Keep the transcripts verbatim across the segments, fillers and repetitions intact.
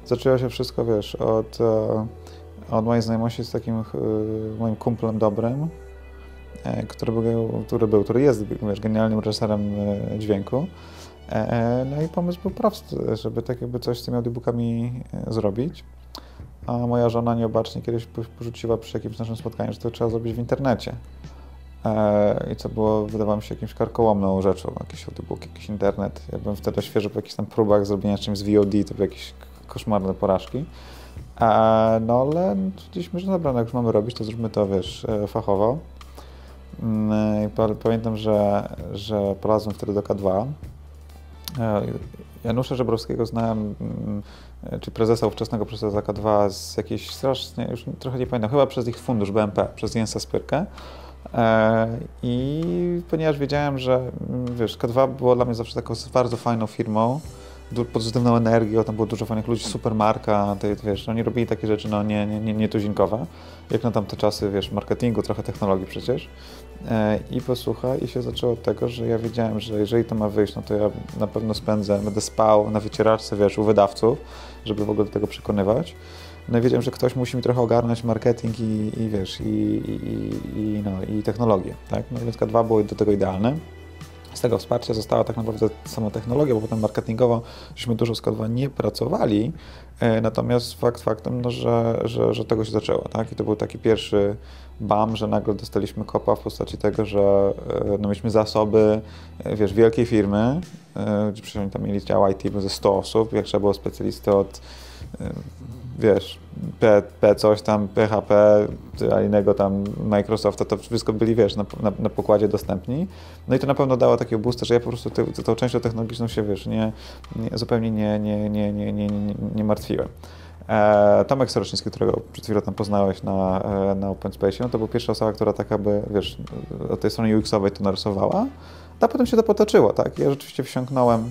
zaczęło się wszystko, wiesz, od, e, od mojej znajomości z takim e, moim kumplem dobrym, e, który był, który był, który jest, wiesz, genialnym reżyserem e, dźwięku. E, no i pomysł był prosty, żeby tak jakby coś z tymi audiobookami e, zrobić. A moja żona nieobacznie kiedyś porzuciła przy jakimś naszym spotkaniu, że to trzeba zrobić w internecie. E, I co było, wydawało mi się, jakimś karkołomną rzeczą, jakiś audiobook, jakiś internet. Ja byłem wtedy świeżo po jakichś tam próbach zrobienia czymś z V O D, to były jakieś koszmarne porażki. E, no ale stwierdziliśmy, że dobra, no jak już mamy robić, to zróbmy to, wiesz, e, fachowo. Mm, I pamiętam, że, że polazłem wtedy do K dwa. E, Janusza Żebrowskiego znałem, mm, czy prezesa, ówczesnego prezesa K dwa z jakiejś strasznie, już trochę nie pamiętam, chyba przez ich fundusz B M P, przez Jensa Spyrkę. E, I ponieważ wiedziałem, że mm, wiesz, K dwa było dla mnie zawsze taką bardzo fajną firmą, du- pozytywną energią, tam było dużo fajnych ludzi, super marka, to, wiesz, oni robili takie rzeczy, no nie, nie, nie, nie tuzinkowe, jak na tamte czasy, wiesz, marketingu, trochę technologii przecież. E, I posłuchaj, i się zaczęło od tego, że ja wiedziałem, że jeżeli to ma wyjść, no to ja na pewno spędzę, będę spał na wycieraczce, wiesz, u wydawców, żeby w ogóle do tego przekonywać. No i wiedziałem, że ktoś musi mi trochę ogarnąć marketing i, i wiesz, i, i, i, no, i technologię, tak? No więc K dwa było do tego idealne. Z tego wsparcia została tak naprawdę sama technologia, bo potem marketingowo żeśmy dużo z K dwa nie pracowali, e, natomiast fakt faktem, no, że, że, że tego się zaczęło, tak? I to był taki pierwszy bam, że nagle dostaliśmy kopa w postaci tego, że e, no, mieliśmy zasoby, e, wiesz, wielkiej firmy, e, gdzie przecież oni tam mieli dział I T ze sto osób, jak trzeba było specjalisty od e, wiesz, P, P coś tam, P H P, a innego tam Microsofta, to wszystko byli, wiesz, na, na, na pokładzie dostępni. No i to na pewno dało takiego boosta, że ja po prostu te, tą częścią technologiczną się, wiesz, nie, nie, zupełnie nie, nie, nie, nie, nie, nie, nie martwiłem. E, Tomek Soroczyński, którego przed chwilą tam poznałeś na, e, na Open Space, no to był pierwsza osoba, która tak jakby, wiesz, od tej strony U X-owej to narysowała, a potem się to potoczyło, tak? Ja rzeczywiście wsiąknąłem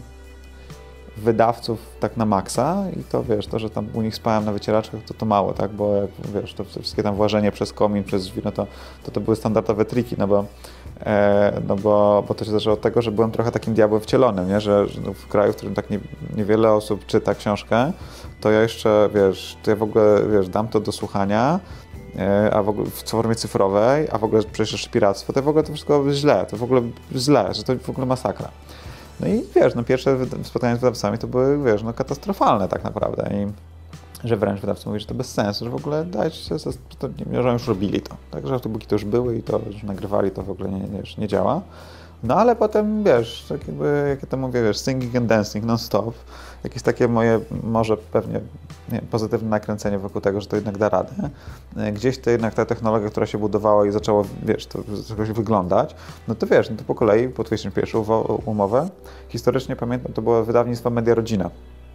wydawców tak na maksa i to wiesz, to, że tam u nich spałem na wycieraczkach, to to mało, tak, bo jak wiesz, to wszystkie tam włażenie przez komin, przez drzwi, no to, to, to były standardowe triki, no bo, e, no bo, bo to się zaczęło od tego, że byłem trochę takim diabłem wcielonym, nie, że, że w kraju, w którym tak nie, niewiele osób czyta książkę, to ja jeszcze, wiesz, to ja w ogóle, wiesz, dam to do słuchania, a w ogóle w formie cyfrowej, a w ogóle przecież jeszcze piractwo, to w ogóle to wszystko źle, to w ogóle źle, że to w ogóle masakra. No i wiesz, no pierwsze spotkania z wydawcami to były, wiesz, no katastrofalne tak naprawdę i że wręcz wydawcy mówi, że to bez sensu, że w ogóle dajcie się, to, nie, że już robili to, tak, że autobuki to już były i to już nagrywali, to w ogóle nie, nie, nie działa. No ale potem, wiesz, tak jakby, jak ja to mówię, wiesz, singing and dancing non-stop, jakieś takie moje, może pewnie nie, pozytywne nakręcenie wokół tego, że to jednak da radę. Gdzieś to jednak ta technologia, która się budowała i zaczęła, wiesz, to jakoś wyglądać, no to wiesz, no to po kolei podpisaliśmy pierwszą umowę. Historycznie pamiętam, to było wydawnictwo Media Rodzina,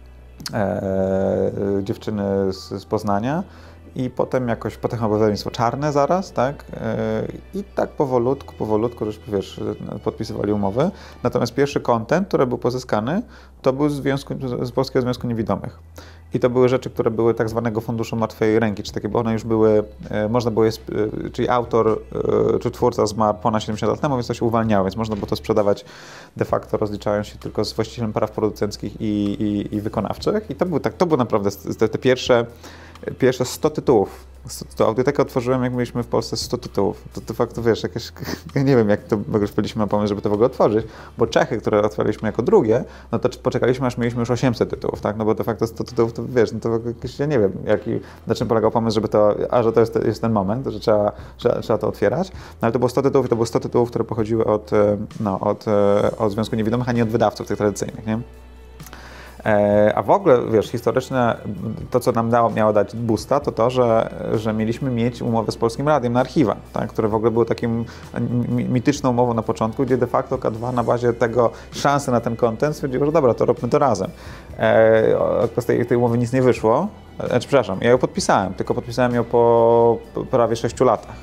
e, dziewczyny z, z Poznania. I potem jakoś, potem chyba wydawnictwo Czarne zaraz, tak? I tak powolutku, powolutku, już wiesz, podpisywali umowy. Natomiast pierwszy content, który był pozyskany, to był z, związku, z Polskiego Związku Niewidomych. I to były rzeczy, które były tak zwanego funduszu martwej ręki, czy takie, bo one już były, można było je, czyli autor czy twórca zmarł ponad siedemdziesiąt lat temu, więc to się uwalniało, więc można było to sprzedawać de facto rozliczając się tylko z właścicielem praw producenckich i, i, i wykonawczych. I to był tak, to były naprawdę te, te pierwsze Pierwsze sto tytułów. To audiotekę otworzyłem, jak mieliśmy w Polsce sto tytułów. To de facto, wiesz, jakieś, nie wiem, jak to w ogóle wpadliśmy na pomysł, żeby to w ogóle otworzyć, bo Czechy, które otworzyliśmy jako drugie, no to poczekaliśmy, aż mieliśmy już osiemset tytułów, tak? No bo de facto sto tytułów, to wiesz, no to jakieś, ja nie wiem, jaki, na czym polegał pomysł, żeby to, a że to jest, jest ten moment, że trzeba, trzeba, trzeba to otwierać. No ale to było sto tytułów i to było sto tytułów, które pochodziły od, no, od, od Związku Niewidomych, a nie od wydawców tych tradycyjnych, nie? A w ogóle, wiesz, historyczne, to co nam dało, miało dać boosta, to to, że, że mieliśmy mieć umowę z Polskim Radiem na archiwa, tak, które w ogóle były takim mityczną umową na początku, gdzie de facto K dwa na bazie tego szansy na ten content stwierdziło, że dobra, to róbmy to razem. E, z tej, tej umowy nic nie wyszło, e, przepraszam, ja ją podpisałem, tylko podpisałem ją po, po prawie sześciu latach.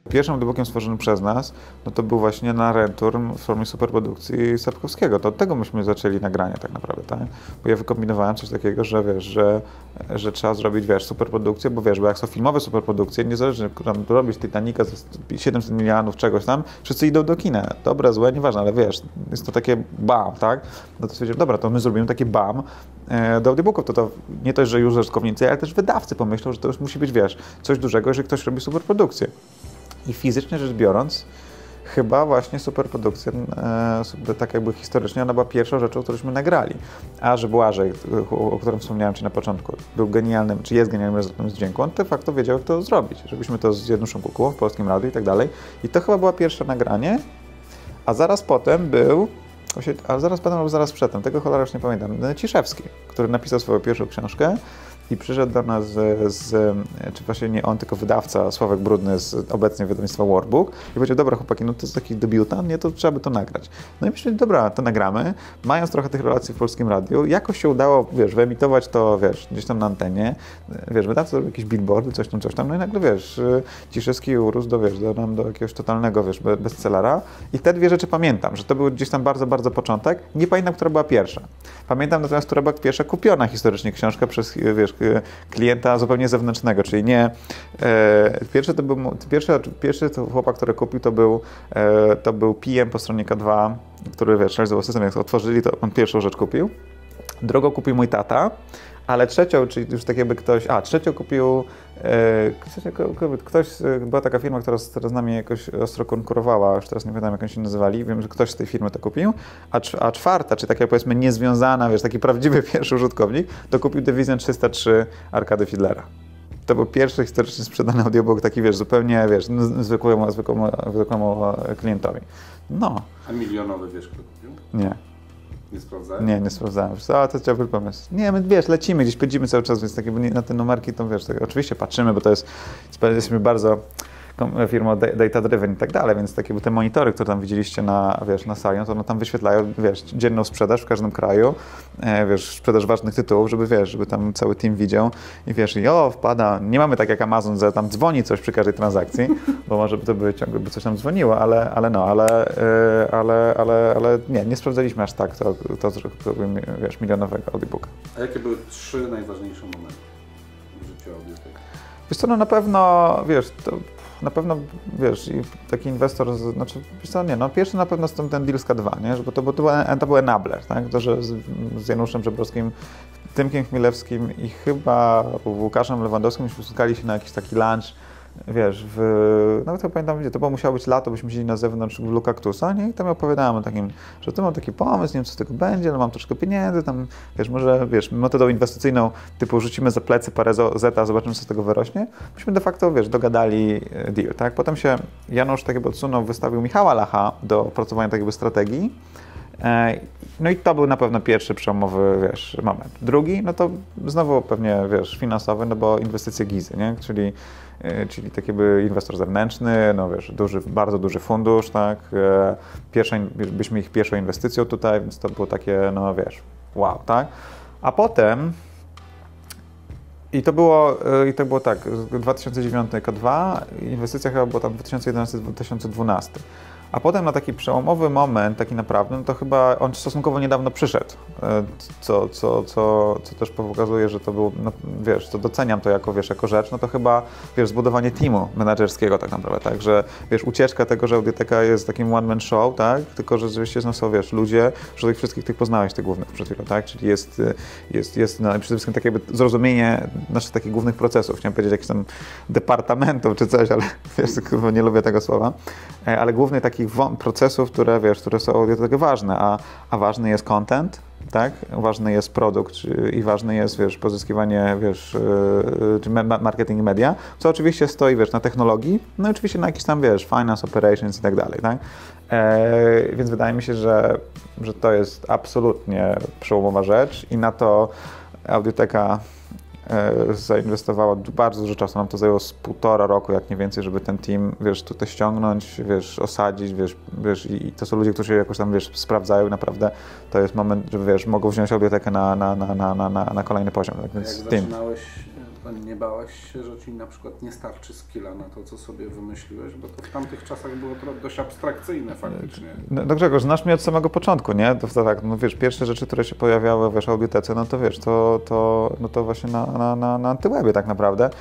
pierwszym audiobookiem stworzonym przez nas, no to był właśnie na Renturn w formie superprodukcji Sapkowskiego. To od tego myśmy zaczęli nagranie tak naprawdę, tak? Bo ja wykombinowałem coś takiego, że wiesz, że, że trzeba zrobić, wiesz, superprodukcję, bo wiesz, bo jak są filmowe superprodukcje, niezależnie, tam robić Titanica za siedemset milionów czegoś tam, wszyscy idą do kina. Dobre, złe, nieważne, ale wiesz, jest to takie bam, tak? No to stwierdziłem, dobra, to my zrobimy takie bam e, do audiobooków, to to nie to, że użytkownicy, ale też wydawcy pomyślą, że to już musi być, wiesz, coś dużego, jeżeli ktoś robi superprodukcję. I fizycznie rzecz biorąc, chyba właśnie superprodukcja, e, tak jakby historycznie, ona była pierwszą rzeczą, którąśmy nagrali. A że Błażej, o którym wspomniałem Ci na początku, był genialnym, czy jest genialnym reżyserem z dźwięku, on de facto wiedział, jak to zrobić. Żebyśmy to z Januszem Kukułą w Polskim Radiu i tak dalej. I to chyba była pierwsze nagranie, a zaraz potem był, a zaraz potem albo zaraz przedtem, tego cholera już nie pamiętam, Ciszewski, który napisał swoją pierwszą książkę. I przyszedł do nas z, z, czy właśnie nie on, tylko wydawca Sławek Brudny z obecnie wydawnictwa Workbook i powiedział, dobra chłopaki, no to jest taki debiutant, nie, to trzeba by to nagrać. No i myśleli, dobra, to nagramy, mając trochę tych relacji w Polskim Radiu, jakoś się udało, wiesz, wyemitować to, wiesz, gdzieś tam na antenie, wiesz, wydawca zrobił jakieś billboardy, coś tam, coś tam, no i nagle, wiesz, Ciszewski urósł do, wiesz, do, do jakiegoś totalnego, wiesz, bestsellera i te dwie rzeczy pamiętam, że to był gdzieś tam bardzo, bardzo początek, nie pamiętam, która była pierwsza. Pamiętam natomiast, która była pierwsza kupiona historycznie książka przez, wiesz, klienta zupełnie zewnętrznego, czyli nie... E, pierwszy to był... Pierwszy, pierwszy to chłopak, który kupił, to był, e, to był P M po stronie K dwa, który, wiesz, realizował system, jak otworzyli, to on pierwszą rzecz kupił. Drugą kupił mój tata, ale trzecią, czyli już tak jakby ktoś... A, trzecią kupił... E, ktoś, była taka firma, która z, z nami jakoś ostro konkurowała, już teraz nie pamiętam, jak oni się nazywali, wiem, że ktoś z tej firmy to kupił, a, a czwarta, czy taka powiedzmy niezwiązana, wiesz, taki prawdziwy pierwszy użytkownik, to kupił Division trzysta trzy Arkady Fiedlera. To był pierwszy historycznie sprzedany audiobook, taki, wiesz, zupełnie, wiesz, zwykłemu, zwykłemu, zwykłemu klientowi. No. A milionowy wiesz, kto kupił? Nie. Nie sprawdzałem? Nie, nie sprawdzałem. A to ciekawy pomysł. Nie, my wiesz, lecimy, gdzieś pędzimy cały czas, więc takie, na te numerki to wiesz, tak, oczywiście patrzymy, bo to jest, jesteśmy bardzo firmą data driven i tak dalej, więc takie te monitory, które tam widzieliście na, wiesz, na sali, to one tam wyświetlają, wiesz, dzienną sprzedaż w każdym kraju, e, wiesz, sprzedaż ważnych tytułów, żeby, wiesz, żeby tam cały team widział i wiesz, i o, wpada, nie mamy tak jak Amazon, że tam dzwoni coś przy każdej transakcji, bo może by to by ciągle by coś tam dzwoniło, ale, ale no, ale, e, ale, ale, ale nie, nie sprawdzaliśmy aż tak to, to, to, to wiesz, milionowego audiobooka. A jakie były trzy najważniejsze momenty w życiu audioteki? Wiesz co, no na pewno, wiesz, to na pewno, wiesz, i taki inwestor, znaczy, wiesz co, nie, no pierwszy na pewno ten, ten deal z K dwa, nie, że, bo to, bo to, był, to był enabler, tak, to, że z, z Januszem Żebrowskim, Tymkiem Chmielewskim i chyba Łukaszem Lewandowskim myśmy spotkali się na jakiś taki lunch, wiesz, w, nawet ja pamiętam, gdzie to było, musiało być lato, byśmy siedzieli na zewnątrz w Lukaktusa, nie? I tam opowiadałem o takim, że tu mam taki pomysł, nie wiem co z tego będzie, ale mam troszkę pieniędzy, tam, wiesz, może, wiesz, metodą inwestycyjną, typu rzucimy za plecy parę zeta, zobaczymy co z tego wyrośnie. Myśmy de facto, wiesz, dogadali deal, tak? Potem się Janusz tak jakby odsunął, wystawił Michała Lacha do opracowania tak jakby strategii. No i to był na pewno pierwszy przełomowy, wiesz, moment. Drugi, no to znowu pewnie, wiesz, finansowy, no bo inwestycje Gizy, nie? Czyli, czyli taki jakby inwestor zewnętrzny, no wiesz, duży, bardzo duży fundusz, tak? Pierwsza, byliśmy ich pierwszą inwestycją tutaj, więc to było takie, no wiesz, wow, tak? A potem i to było, i to było tak, dwa tysiące dziewiąty K dwa, inwestycja chyba była tam dwa tysiące jedenasty do dwa tysiące dwunastego. A potem na taki przełomowy moment, taki naprawdę, no to chyba on stosunkowo niedawno przyszedł, co, co, co, co też pokazuje, że to był, no, wiesz, to doceniam to jako, wiesz, jako rzecz, no to chyba, wiesz, zbudowanie teamu menedżerskiego tak naprawdę, tak, że, wiesz, ucieczka tego, że Audioteka jest takim one-man show, tak, tylko, że rzeczywiście no, są, wiesz, ludzie, że tych wszystkich tych poznałeś, tych głównych przed chwilą, tak, czyli jest, jest, jest no, przede wszystkim takie jakby zrozumienie naszych takich głównych procesów, chciałem powiedzieć jakichś tam departamentów czy coś, ale wiesz, nie lubię tego słowa, ale główny taki procesów, które, wiesz, które są tak ważne, a, a ważny jest content, tak? Ważny jest produkt i ważne jest, wiesz, pozyskiwanie, wiesz, czy marketing i media, co oczywiście stoi, wiesz, na technologii, no i oczywiście na jakiś tam, wiesz, finance, operations i tak dalej, tak? E, więc wydaje mi się, że, że to jest absolutnie przełomowa rzecz i na to Audioteka zainwestowała bardzo dużo czasu, nam to zajęło z półtora roku, jak nie więcej, żeby ten team, wiesz, tutaj ściągnąć, wiesz, osadzić, wiesz, wiesz i to są ludzie, którzy się jakoś tam, wiesz, sprawdzają i naprawdę to jest moment, że, wiesz, mogą wziąć Audiotekę na, na, na, na, na, na kolejny poziom, tak więc jak team. zaczynałeś To nie bałeś się, że ci na przykład nie starczy skilla na to, co sobie wymyśliłeś? Bo to w tamtych czasach było to dość abstrakcyjne faktycznie. No, no Grzegorz, znasz mnie od samego początku, nie? To, to tak, no wiesz, pierwsze rzeczy, które się pojawiały w audiotece, no to wiesz, to, to, no to właśnie na, na, na, na antywebie tak naprawdę.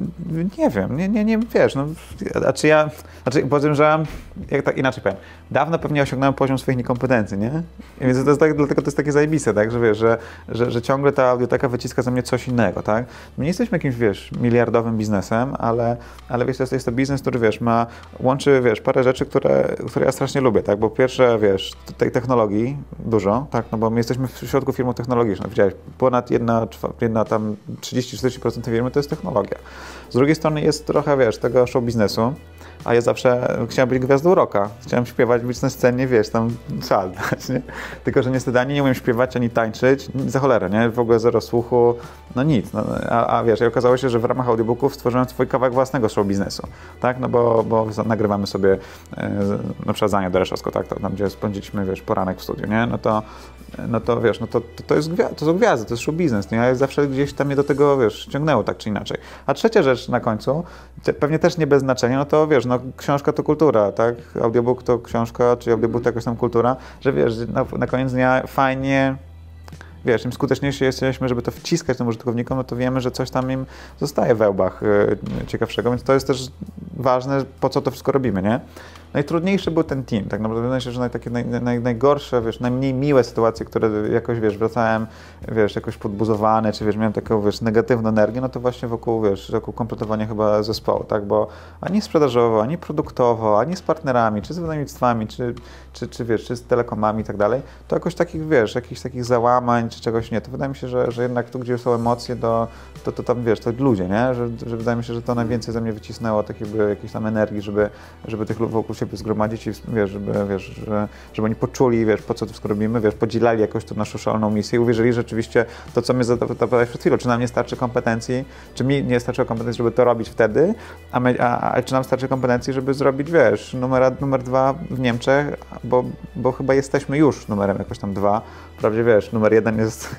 Nie wiem, nie, nie, nie wiesz, no, a czy ja, znaczy powiem, że, jak tak inaczej powiem, dawno pewnie osiągnąłem poziom swoich niekompetencji, nie? I więc to jest tak, dlatego to jest takie zajebiste, tak, że wiesz, że, że, że ciągle ta audioteka wyciska ze mnie coś innego, tak? My nie jesteśmy jakimś, wiesz, miliardowym biznesem, ale, ale wiesz, to jest, jest to biznes, który, wiesz, ma, łączy, wiesz, parę rzeczy, które, które ja strasznie lubię, tak? Bo pierwsze, wiesz, tej technologii dużo, tak? No bo my jesteśmy w środku firmy technologicznej, widziałeś, ponad jedna, jedna tam trzydzieści do czterdziestu procent firmy to jest technologia. Z drugiej strony jest trochę, wiesz, tego show biznesu, a ja zawsze chciałem być gwiazdą rocka. Chciałem śpiewać, być na scenie, wiesz, tam szal dać, nie? Tylko że niestety ani nie umiem śpiewać, ani tańczyć, za cholerę, nie? W ogóle zero słuchu, no nic. No, a, a wiesz, i okazało się, że w ramach audiobooków stworzyłem swój kawałek własnego show biznesu, tak? No bo, bo nagrywamy sobie e, na przykład Zania Dereszowską, tak? To, tam, gdzie spędziliśmy, wiesz, poranek w studiu, nie? No to, no to wiesz, no to, to, to, jest, to są gwiazdy, to jest show biznes, nie? Ja zawsze gdzieś tam mnie do tego, wiesz, ciągnęło tak czy inaczej. A trzecia rzecz na końcu, pewnie też nie bez znaczenia, no to wiesz, no książka to kultura, tak? Audiobook to książka, czy audiobook to jakaś tam kultura, że wiesz, na, na koniec dnia fajnie, wiesz, im skuteczniejsi jesteśmy, żeby to wciskać tym użytkownikom, no to wiemy, że coś tam im zostaje w wełbach yy, ciekawszego, więc to jest też ważne, po co to wszystko robimy, nie? Najtrudniejszy był ten team, tak naprawdę wydaje się, że takie naj, naj, najgorsze, wiesz, najmniej miłe sytuacje, które jakoś, wiesz, wracałem, wiesz, jakoś podbuzowany, czy wiesz, miałem taką, wiesz, negatywną energię, no to właśnie wokół, wiesz, wokół kompletowania chyba zespołu, tak, bo ani sprzedażowo, ani produktowo, ani z partnerami, czy z wydawnictwami, czy, czy, czy wiesz, czy z telekomami i tak dalej, to jakoś takich, wiesz, jakichś takich załamań, czy czegoś nie, to wydaje mi się, że, że jednak tu, gdzie są emocje, to, to, to tam, wiesz, to ludzie, nie, że, że wydaje mi się, że to najwięcej ze mnie wycisnęło takiej jakiejś tam energii, żeby, żeby tych wokół siebie zgromadzić i wiesz, żeby, wiesz, że, żeby oni poczuli, wiesz, po co to wszystko robimy, wiesz, podzielali jakoś tą naszą szaloną misję i uwierzyli rzeczywiście to, co my zadawałeś przed chwilą, czy nam nie starczy kompetencji, czy mi nie starczy kompetencji, żeby to robić wtedy, a, my, a, a czy nam starczy kompetencji, żeby zrobić, wiesz, numer, numer dwa w Niemczech, bo, bo chyba jesteśmy już numerem jakoś tam dwa, wprawdzie, wiesz, numer jeden jest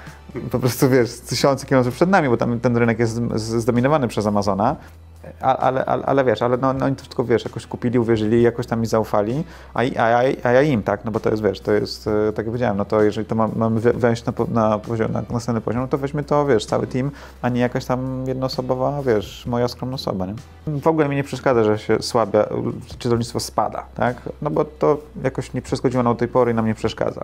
po prostu, wiesz, tysiące kilometrów przed nami, bo tam ten rynek jest zdominowany przez Amazona, ale, ale, ale wiesz, ale no, no oni to wszystko, wiesz, jakoś kupili, uwierzyli, jakoś tam mi zaufali, a, a, a ja im, tak, no bo to jest, wiesz, to jest, tak jak powiedziałem, no to jeżeli to ma, mamy wejść na, na, poziom, na następny poziom, no to weźmy to, wiesz, cały team, a nie jakaś tam jednoosobowa, wiesz, moja skromna osoba, nie? W ogóle mi nie przeszkadza, że się słabia, czytelnictwo spada, tak, no bo to jakoś nie przeszkodziło nam do tej pory i nam nie przeszkadza.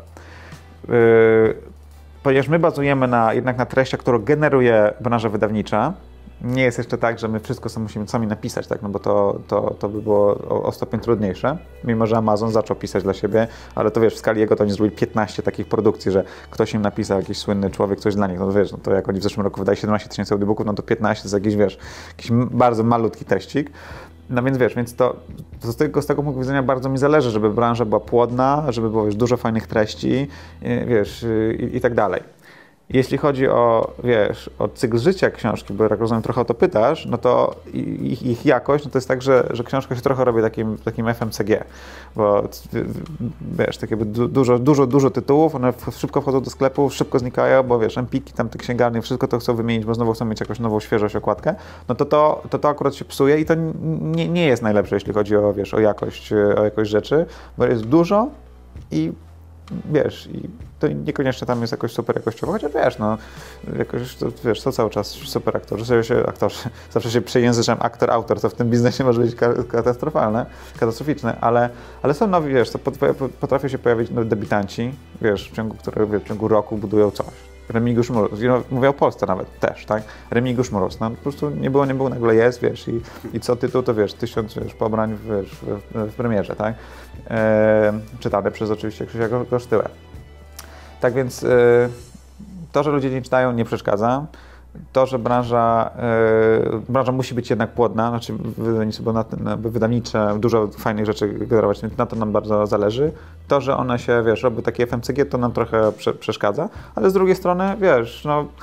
Yy, ponieważ my bazujemy na, jednak na treściach, które generuje branża wydawnicza, nie jest jeszcze tak, że my wszystko sobie musimy sami napisać, tak? No bo to, to, to by było o, o stopień trudniejsze, mimo że Amazon zaczął pisać dla siebie, ale to wiesz, w skali jego to oni zrobili piętnaście takich produkcji, że ktoś im napisał, jakiś słynny człowiek, coś dla nich, no to wiesz, no to jak oni w zeszłym roku wydali siedemnaście tysięcy audiobooków, no to piętnaście to jest jakiś, wiesz, jakiś bardzo malutki teścik. No więc wiesz, więc to, to z, tego, z tego punktu widzenia bardzo mi zależy, żeby branża była płodna, żeby było, wiesz, dużo fajnych treści, wiesz, i, i tak dalej. Jeśli chodzi o, wiesz, o cykl życia książki, bo jak rozumiem trochę o to pytasz, no to ich, ich jakość, no to jest tak, że, że książka się trochę robi takim, takim F M C G, bo wiesz, takie dużo, dużo, dużo tytułów, one szybko wchodzą do sklepu, szybko znikają, bo wiesz, Empiki, tam te księgarnie, wszystko to chcą wymienić, bo znowu chcą mieć jakąś nową świeżość, okładkę, no to to, to, to akurat się psuje i to nie, nie jest najlepsze, jeśli chodzi o, wiesz, o jakość, o jakość rzeczy, bo jest dużo i wiesz, i to niekoniecznie tam jest jakoś super jakościowo, chociaż wiesz, no, jakoś, to, wiesz, to cały czas super aktorzy, się, aktorzy, zawsze się przejęzyczam aktor, autor, to w tym biznesie może być katastrofalne, katastroficzne, ale, ale są nowi, wiesz, to potrafią się pojawić no, debiutanci, wiesz, w ciągu, które wiesz, w ciągu roku budują coś. Remigiusz Mróz, mówię o Polsce nawet też, tak? Remigiusz Mróz, no po prostu nie było, nie było, nagle jest, wiesz, i, i co tytuł, to wiesz, tysiąc wiesz, pobrań wiesz, w, w premierze, tak? E, czytane przez oczywiście Krzysia Gosztyłę. Tak więc e, to, że ludzie nie czytają, nie przeszkadza. To, że branża, yy, branża musi być jednak płodna, znaczy wydawnictwo, na, na, wydawnicze, dużo fajnych rzeczy generować, więc na to nam bardzo zależy. To, że one się, wiesz, robią takie F M C G, to nam trochę prze, przeszkadza, ale z drugiej strony, wiesz, no,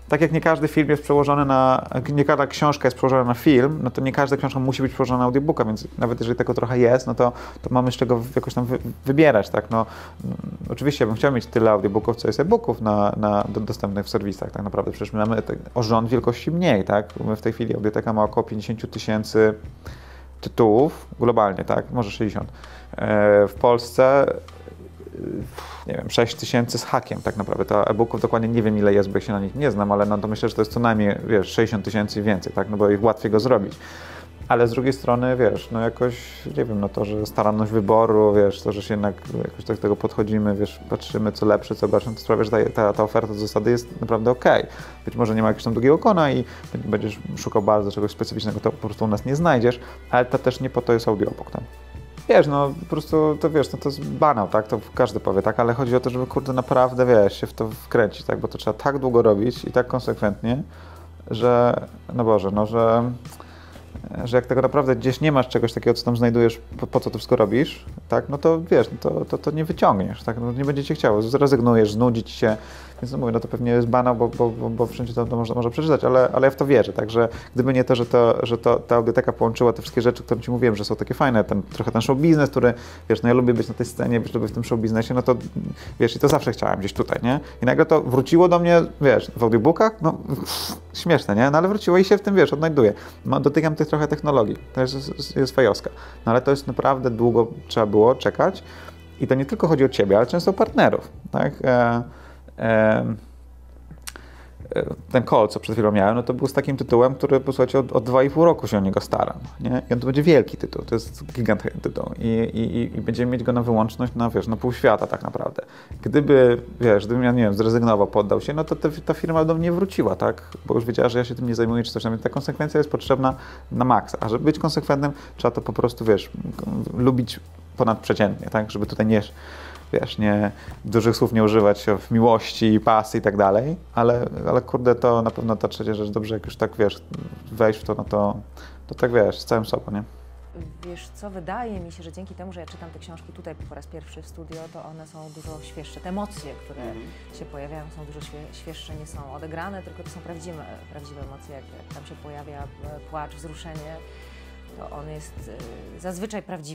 tak jak nie każdy film jest przełożony na, nie każda książka jest przełożona na film, no to nie każda książka musi być przełożona na audiobooka, więc nawet jeżeli tego trochę jest, no to, to mamy z czego jakoś tam wy, wybierać, tak, no oczywiście bym chciał mieć tyle audiobooków, co jest e-booków na, na, do, dostępnych w serwisach, tak naprawdę, przecież my mamy te, o rząd wielkości mniej, tak, my w tej chwili Audioteka ma około pięćdziesiąt tysięcy tytułów globalnie, tak, może sześćdziesiąt, w Polsce nie wiem, sześć tysięcy z hakiem tak naprawdę. To e-booków dokładnie nie wiem ile jest, bo ja się na nich nie znam, ale no to myślę, że to jest co najmniej, wiesz, sześćdziesiąt tysięcy i więcej, tak, no bo ich łatwiej go zrobić. Ale z drugiej strony, wiesz, no jakoś, nie wiem, no to, że staranność wyboru, wiesz, to, że się jednak jakoś tak do tego podchodzimy, wiesz, patrzymy co lepsze, co gorsze, to sprawia, że ta, ta, ta oferta z zasady jest naprawdę okej. Okay. Być może nie ma jakiegoś tam długiego kona i będziesz szukał bardzo czegoś specyficznego, to po prostu u nas nie znajdziesz, ale to też nie po to jest audiobook, tak? Wiesz, no po prostu to wiesz, no to jest banał, tak, to każdy powie, tak, ale chodzi o to, żeby kurde naprawdę, wiesz, się w to wkręcić, tak, bo to trzeba tak długo robić i tak konsekwentnie, że, no Boże, no, że, że jak tego naprawdę gdzieś nie masz czegoś takiego, co tam znajdujesz, po, po co to wszystko robisz, tak, no to wiesz, no to, to, to nie wyciągniesz, tak, no nie będzie cię chciało, zrezygnujesz, znudzi ci się, więc no mówię, no to pewnie jest banał, bo, bo, bo, bo wszędzie to, to można, można przeczytać, ale, ale ja w to wierzę, także gdyby nie to, że, to, że to, ta audioteka połączyła te wszystkie rzeczy, które ci mówiłem, że są takie fajne, ten, trochę ten show biznes, który, wiesz, no ja lubię być na tej scenie, wiesz, lubię w tym show biznesie, no to, wiesz, i to zawsze chciałem gdzieś tutaj, nie? I nagle to wróciło do mnie, wiesz, w audiobookach, no pff, śmieszne, nie? No ale wróciło i się w tym, wiesz, odnajduję. No, dotykam tych trochę technologii, to jest, jest, jest fajowska, no ale to jest naprawdę długo trzeba było czekać i to nie tylko chodzi o ciebie, ale często o partnerów, tak? E, e, ten call, co przed chwilą miałem, no to był z takim tytułem, który, posłuchajcie, od, od dwa i pół roku się o niego staram, nie? I on to będzie wielki tytuł, to jest gigant tytuł i, i, i będziemy mieć go na wyłączność, na, wiesz, na pół świata tak naprawdę. Gdyby, wiesz, gdybym ja, nie wiem, zrezygnował, poddał się, no to te, ta firma do mnie wróciła, tak? Bo już wiedziała, że ja się tym nie zajmuję, czy coś tam, więc ta konsekwencja jest potrzebna na maksa, a żeby być konsekwentnym, trzeba to po prostu, wiesz, lubić ponadprzeciętnie, tak? Żeby tutaj nie wiesz, nie, dużych słów nie używać w miłości, pasji i tak dalej, ale, ale kurde, to na pewno ta trzecia rzecz, dobrze jak już tak, wiesz, wejść w to, no to, to tak, wiesz, z całym sobą, nie? Wiesz co, wydaje mi się, że dzięki temu, że ja czytam te książki tutaj po raz pierwszy w studio, to one są dużo świeższe. Te emocje, które mm. się pojawiają, są dużo świe świeższe, nie są odegrane, tylko to są prawdziwe, prawdziwe emocje, jak, jak tam się pojawia płacz, wzruszenie, to on jest y, zazwyczaj prawdziwy.